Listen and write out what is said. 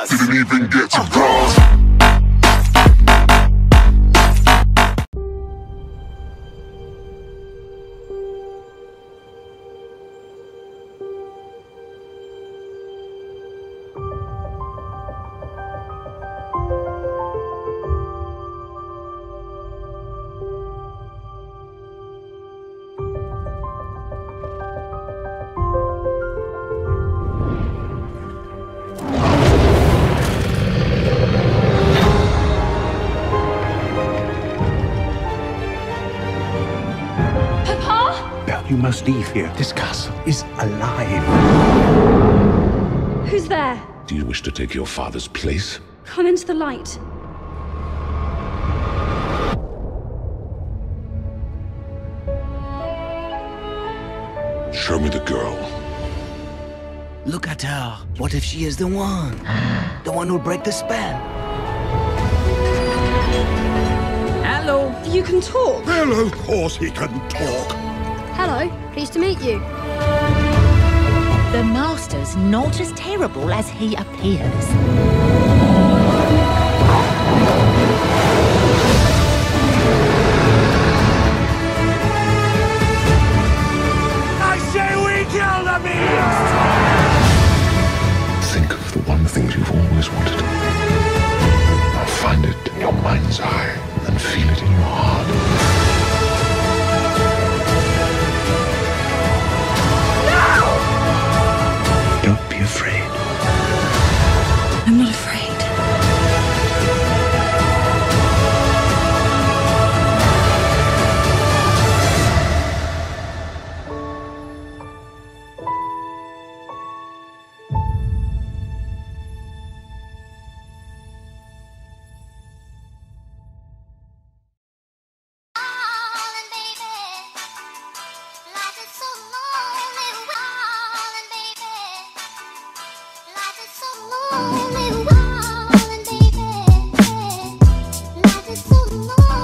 bars. Didn't even get to bras. You must leave here. This castle is alive. Who's there? Do you wish to take your father's place? Come into the light. Show me the girl. Look at her. What if she is the one? The one who'll break the spell? Hello. You can talk. Well, of course he can talk. Hello, pleased to meet you. The Master's not as terrible as he appears. I say we kill the beast! Think of the one thing you've always wanted. Now find it in your mind's eye and feel it in your heart. Don't be afraid. I'm not afraid. Life is so long.